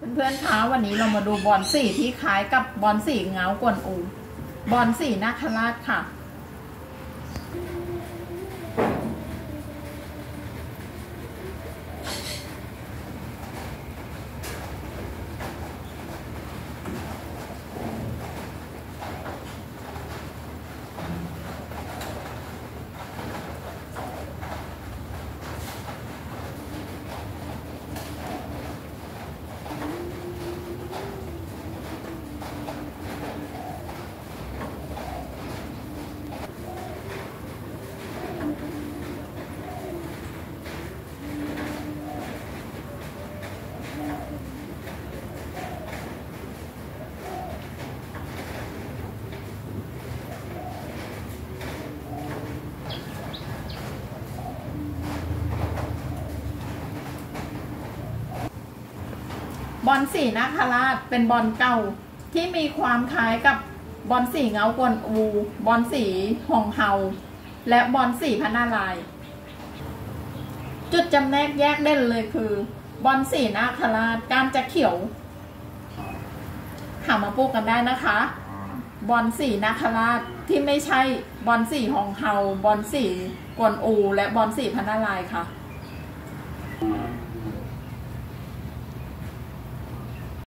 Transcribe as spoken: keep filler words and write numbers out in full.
เพื่อนๆคะวันนี้เรามาดูบอลสีที่คล้ายกับบอลสีเงากวนอูบอลสีนาคราชค่ะบอลสีนาคราชเป็นบอลเก่าที่มีความคล้ายกับบอลสีเงากวนอูบอลสีหงเฮาและบอลสีพระนารายณ์จุดจำแนกแยกเด่นเลยคือบอลสีนาคราชก้านจะเขียวหามาปลูกกันได้นะคะบอลสีนาคราชที่ไม่ใช่บอลสีหงเฮาบอลสีกวนอูและบอลสีพระนารายณ์ค่ะ